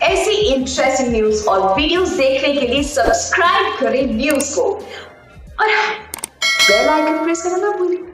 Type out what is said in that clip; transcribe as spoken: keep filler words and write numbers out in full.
ऐसी interesting news और videos देखने के लिए सब्सक्राइब करें न्यूज को और बेल आइकन प्रेस करना ना भूलें।